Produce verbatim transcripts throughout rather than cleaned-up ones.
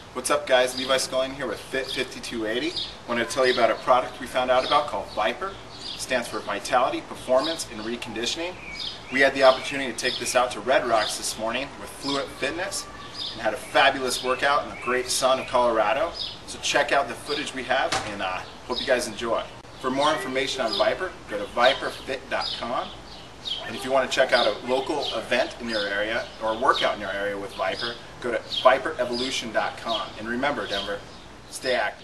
What's up guys, Levi Scullion here with Fit fifty-two eighty. I want to tell you about a product we found out about called Viper. It stands for Vitality, Performance, and Reconditioning. We had the opportunity to take this out to Red Rocks this morning with Fluent Fitness and had a fabulous workout in the great sun of Colorado. So check out the footage we have and uh, hope you guys enjoy. For more information on Viper, go to viper fit dot com. And if you want to check out a local event in your area or a workout in your area with Viper, go to viper evolution dot com. And remember, Denver, stay active.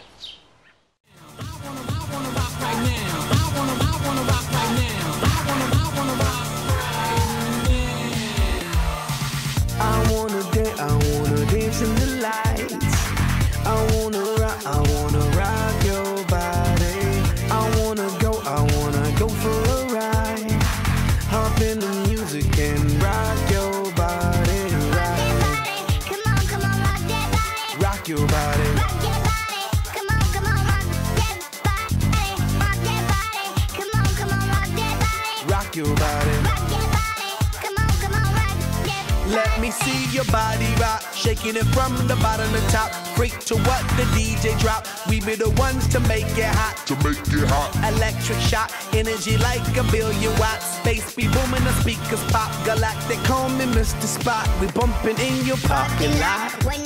I wanna dance, I wanna dance in the lights. I wanna rock, I wanna rock your body. I wanna go, I wanna go for a ride. Hop in the music and rock your body. Rock your body, come on, come on, rock that body. Rock your body. Rock your body, come on, come on, rock that body. Rock that body, come on, come on, rock that body. Rock your body. Rock your body, come on, come on, rock that body. Let me see your body rock, shaking it from the bottom to top. Freak to what the D J drop. We be the ones to make it hot. To make it hot. Electric shock, energy like a billion watts. Space be booming, the speakers pop. Galactic, call me Mister Spot. We bumping in your parking lot. When